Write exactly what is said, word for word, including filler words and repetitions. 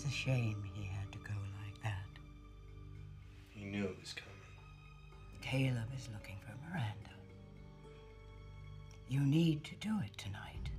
It's a shame he had to go like that. He knew it was coming. Caleb is looking for Miranda. You need to do it tonight.